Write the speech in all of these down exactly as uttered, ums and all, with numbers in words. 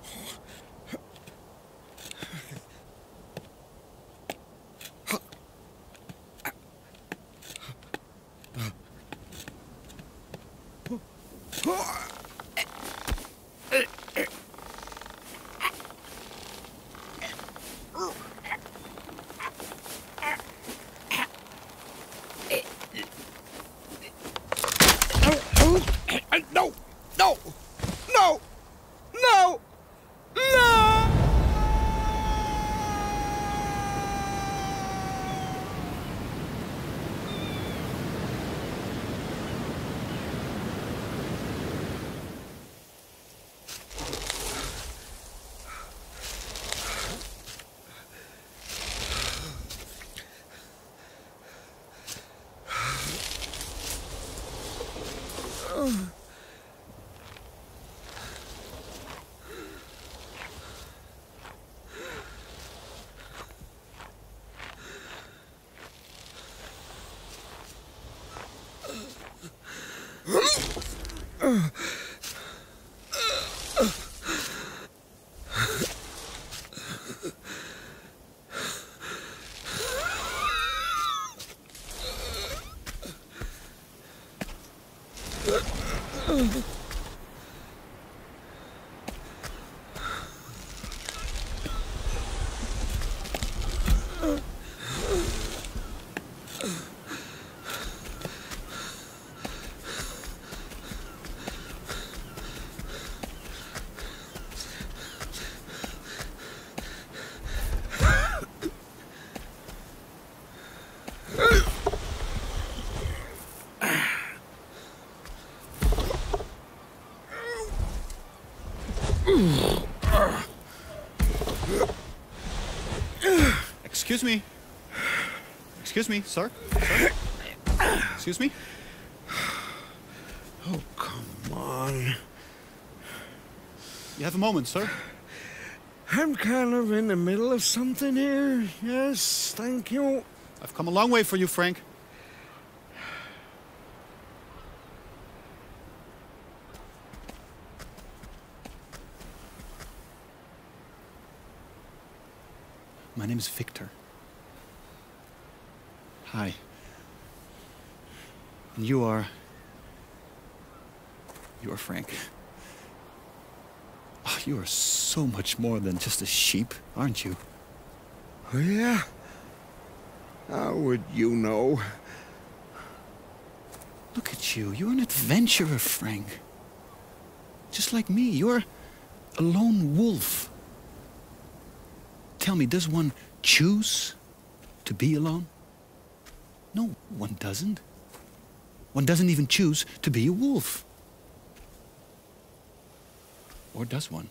No! No! No! No! No! Excuse me. Excuse me, sir. Sir? Excuse me? Oh, come on. You have a moment, sir? I'm kind of in the middle of something here. Yes, thank you. I've come a long way for you, Frank. My name is Victor. Hi. And you are... You are Frank. Oh, you are so much more than just a sheep, aren't you? Oh, yeah? How would you know? Look at you. You're an adventurer, Frank. Just like me. You're a lone wolf. Tell me, does one choose to be alone? No, one doesn't. One doesn't even choose to be a wolf. Or does one?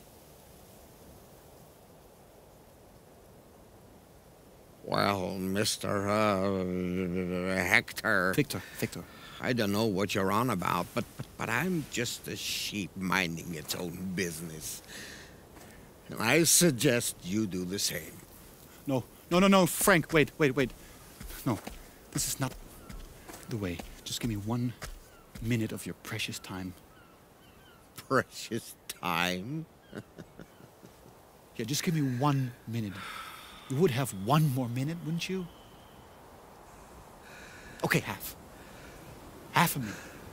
Well, Mister Uh, Hector... Victor, Victor. I don't know what you're on about, but, but, but I'm just a sheep minding its own business. And I suggest you do the same. No, no, no, no, Frank, wait, wait, wait. No, this is not the way. Just give me one minute of your precious time. Precious time? Yeah, just give me one minute. You would have one more minute, wouldn't you? Okay, half. Half a minute.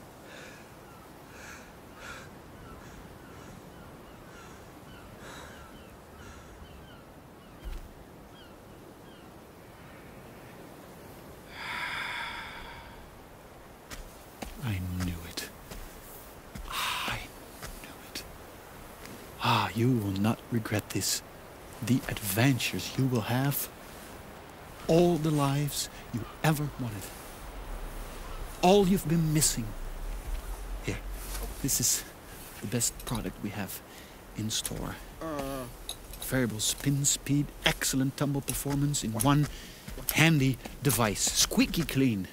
I knew it. I knew it. Ah, you will not regret this. The adventures you will have. All the lives you ever wanted. All you've been missing. Here, this is the best product we have in store. Uh, Variable spin speed, excellent tumble performance in one handy device. Squeaky clean.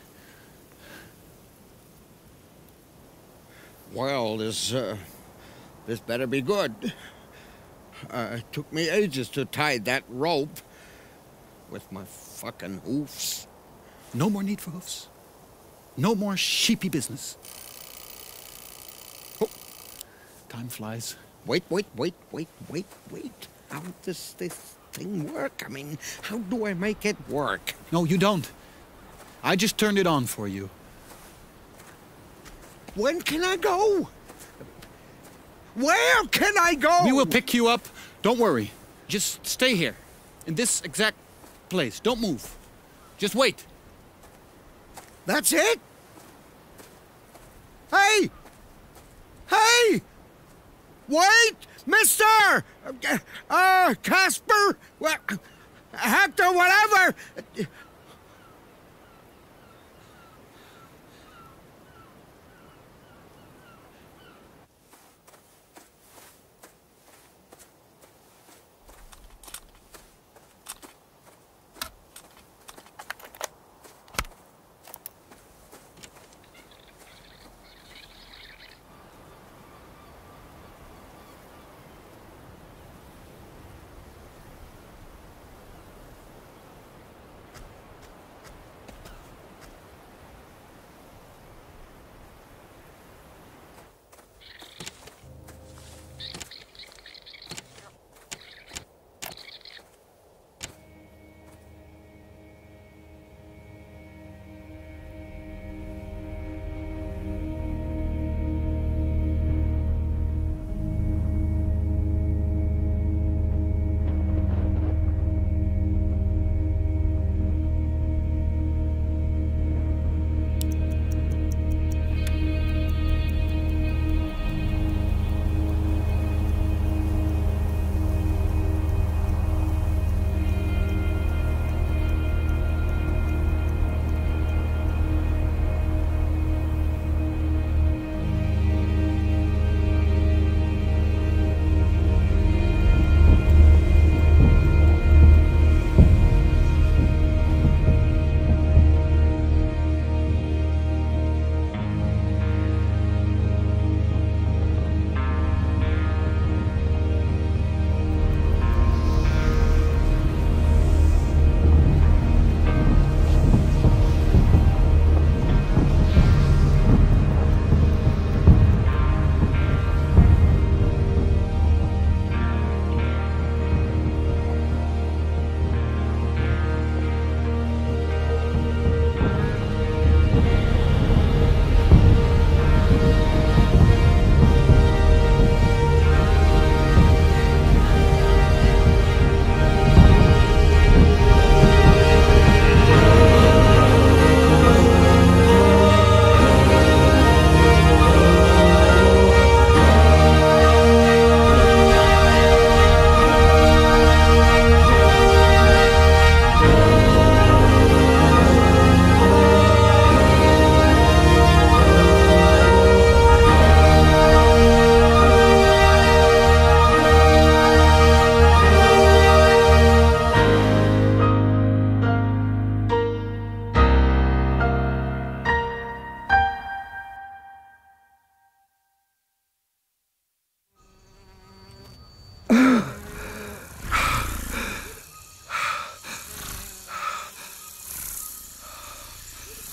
well, this, uh, this better be good. Uh, it took me ages to tie that rope with my fucking hoofs. No more need for hoofs. No more sheepy business. Oh, time flies Wait, wait, wait, wait, wait, wait. How does this thing work? I mean, how do I make it work? No, you don't. I just turned it on for you. When can I go? Where can I go? We will pick you up. Don't worry. Just stay here. In this exact place. Don't move. Just wait. That's it? Hey! Hey! Wait! Mister! Uh, Casper! Hector, whatever!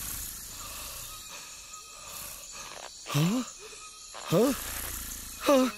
Huh? Huh? Huh?